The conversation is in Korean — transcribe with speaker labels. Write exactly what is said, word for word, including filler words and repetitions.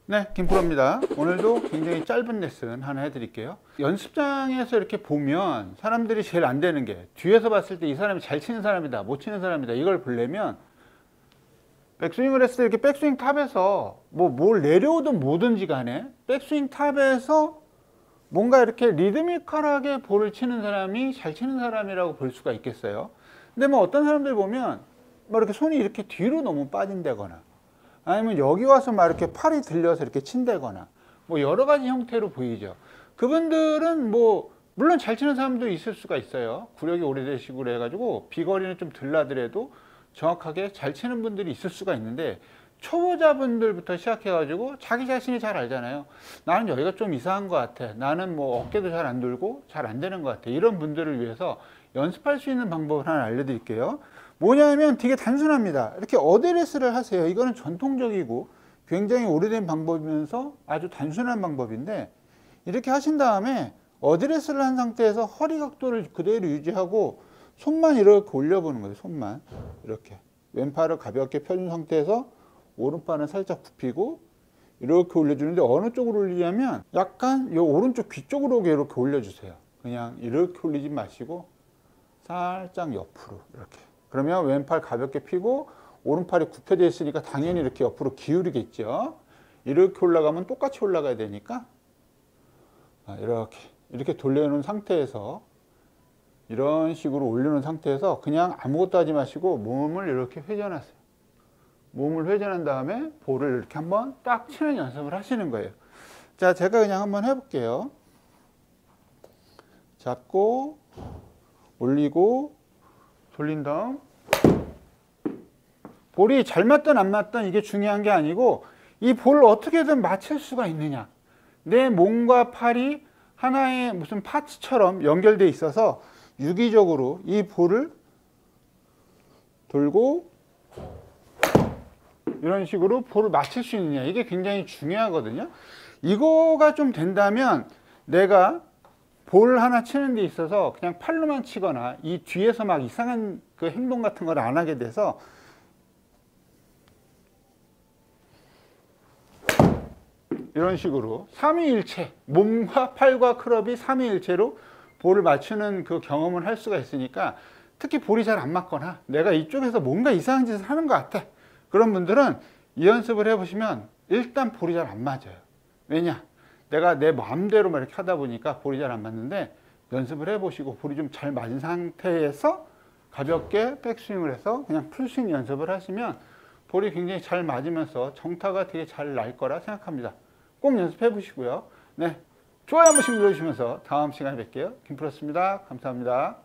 Speaker 1: 네, 김프로입니다. 오늘도 굉장히 짧은 레슨 하나 해드릴게요. 연습장에서 이렇게 보면 사람들이 제일 안 되는 게, 뒤에서 봤을 때 이 사람이 잘 치는 사람이다, 못 치는 사람이다, 이걸 보려면 백스윙을 했을 때 이렇게 백스윙 탑에서 뭐 뭘 내려오든 뭐든지 간에 백스윙 탑에서 뭔가 이렇게 리드미컬하게 볼을 치는 사람이 잘 치는 사람이라고 볼 수가 있겠어요. 근데 뭐 어떤 사람들 보면 뭐 이렇게 손이 이렇게 뒤로 너무 빠진다거나, 아니면 여기 와서 막 이렇게 팔이 들려서 이렇게 친다거나, 뭐 여러 가지 형태로 보이죠. 그분들은 뭐 물론 잘 치는 사람도 있을 수가 있어요. 구력이 오래되시고 그래가지고 비거리는 좀 덜 나더라도 정확하게 잘 치는 분들이 있을 수가 있는데, 초보자분들부터 시작해가지고 자기 자신이 잘 알잖아요. 나는 여기가 좀 이상한 것 같아, 나는 뭐 어깨도 잘 안 돌고 잘 안 되는 것 같아, 이런 분들을 위해서 연습할 수 있는 방법을 하나 알려드릴게요. 뭐냐면 되게 단순합니다. 이렇게 어드레스를 하세요. 이거는 전통적이고 굉장히 오래된 방법이면서 아주 단순한 방법인데, 이렇게 하신 다음에 어드레스를 한 상태에서 허리 각도를 그대로 유지하고 손만 이렇게 올려보는 거예요. 손만 이렇게 왼팔을 가볍게 펴준 상태에서 오른팔은 살짝 굽히고 이렇게 올려주는데, 어느 쪽으로 올리냐면 약간 이 오른쪽 귀 쪽으로 이렇게 올려주세요. 그냥 이렇게 올리지 마시고 살짝 옆으로 이렇게. 그러면 왼팔 가볍게 펴고 오른팔이 굽혀져 있으니까 당연히 이렇게 옆으로 기울이겠죠. 이렇게 올라가면 똑같이 올라가야 되니까 이렇게 이렇게 돌려놓은 상태에서, 이런 식으로 올려놓은 상태에서 그냥 아무것도 하지 마시고 몸을 이렇게 회전하세요. 몸을 회전한 다음에 볼을 이렇게 한번 딱 치는 연습을 하시는 거예요. 자, 제가 그냥 한번 해볼게요. 잡고 올리고 돌린 다음, 볼이 잘 맞든 안 맞든 이게 중요한 게 아니고, 이 볼을 어떻게든 맞출 수가 있느냐. 내 몸과 팔이 하나의 무슨 파츠처럼 연결되어 있어서 유기적으로 이 볼을 돌고 이런 식으로 볼을 맞출 수 있느냐, 이게 굉장히 중요하거든요. 이거가 좀 된다면 내가 볼 하나 치는 데 있어서 그냥 팔로만 치거나 이 뒤에서 막 이상한 그 행동 같은 걸 안 하게 돼서, 이런 식으로 삼위일체, 몸과 팔과 클럽이 삼위일체로 볼을 맞추는 그 경험을 할 수가 있으니까, 특히 볼이 잘 안 맞거나 내가 이쪽에서 뭔가 이상한 짓을 하는 것 같아, 그런 분들은 이 연습을 해보시면 일단 볼이 잘 안 맞아요. 왜냐? 내가 내 마음대로 막 이렇게 하다 보니까 볼이 잘 안 맞는데, 연습을 해보시고 볼이 좀 잘 맞은 상태에서 가볍게 백스윙을 해서 그냥 풀스윙 연습을 하시면 볼이 굉장히 잘 맞으면서 정타가 되게 잘 날 거라 생각합니다. 꼭 연습해 보시고요. 네, 좋아요 한 번씩 눌러주시면서 다음 시간에 뵐게요. 김프로였습니다. 감사합니다.